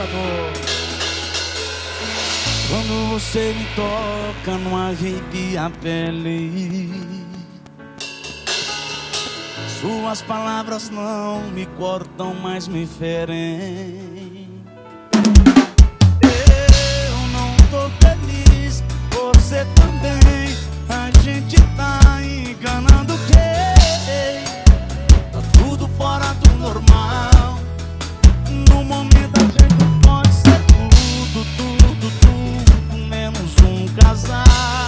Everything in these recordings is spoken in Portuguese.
Quando você me toca, não arrepia a pele. Suas palavras não me cortam, mas me ferem. Eu não tô feliz, você também. A gente tá enganando quem? Tá tudo fora do normal. No momento a gente pode ser tudo, tudo, tudo, menos um casal.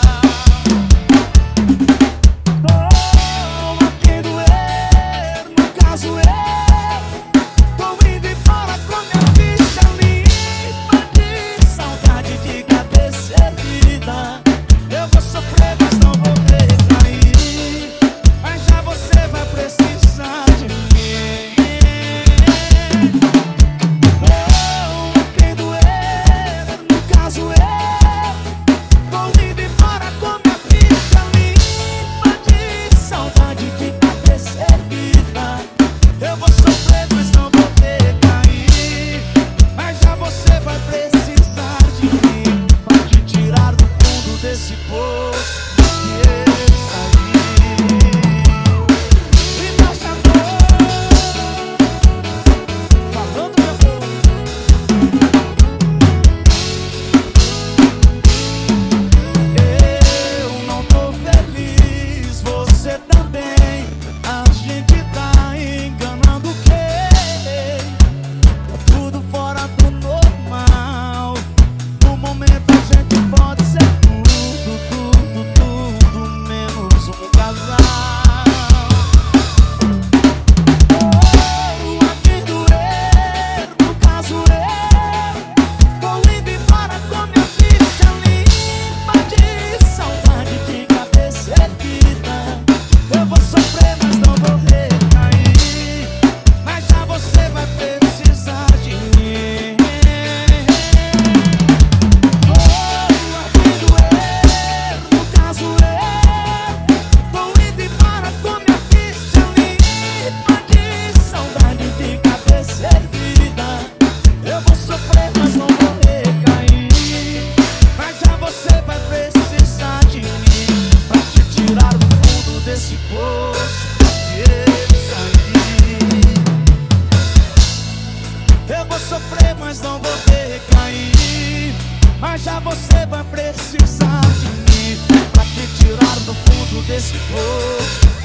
Tô a quem doer, no caso eu tô indo embora com minha ficha limpa de saudade de cabeça erguida. Eu vou sofrer, mas não vou recair. Mas já você vai precisar de mim. Oh, quem doer, no caso eu tô indo embora com minha ficha limpa de saudade de cabeça erguida. Eu vou sofrer, mas não vou recair. Mas já você vai precisar de mim pra te tirar do fundo desse poço que eu saí. Me faz amor, falando meu amor. Eu não tô feliz, você também. A gente tá enganando quem? Tá tudo fora do normal. No momento a gente pode ser tudo, tudo, tudo, menos um casal. Oh, a quem doer, no caso eu tô indo embora com minha ficha limpa de saudade de cabeça erguida. Eu vou sofrer, mas não vou recair. Mas já você vai precisar de mim. Oh, a quem doer, no caso eu tô indo embora com minha ficha limpa de saudade de cabeça erguida. Eu vou sofrer, mas não vou recair. Mas já você vai precisar de mim pra te tirar do fundo desse poço que eu saí. Eu vou sofrer, mas não vou recair. Mas já você vai precisar de mim pra te tirar do fundo desse poço